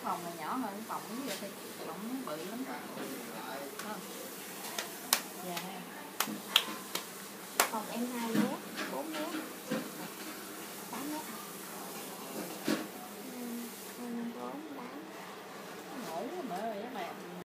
phòng này nhỏ hơn phòng cái vậy thì phòng nó bự lắm.